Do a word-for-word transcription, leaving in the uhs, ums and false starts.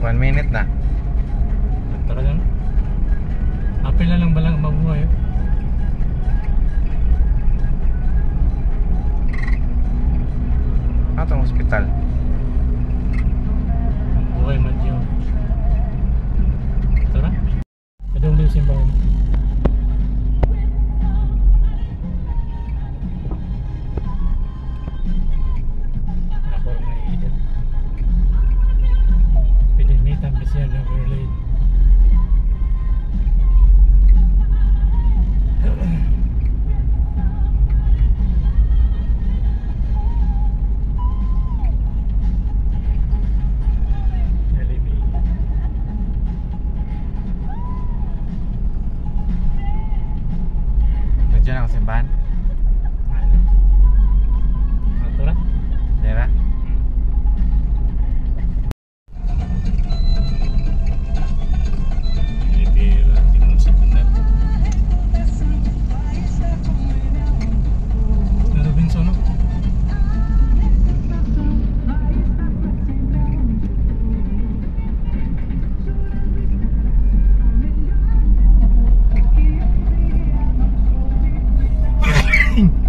One minute na. Talaga na. Apil na lang ba lang mabuhay? Atong hospital. Buhay man yun. Tara. Kadong din simbahan. Ako rin na iidan. Pininitan ba siya na overlaid? Diyan ang simbahan. Ano? Ato na? Dera. Libera tingnan sa tunan. Na Robinson, no? Hmm.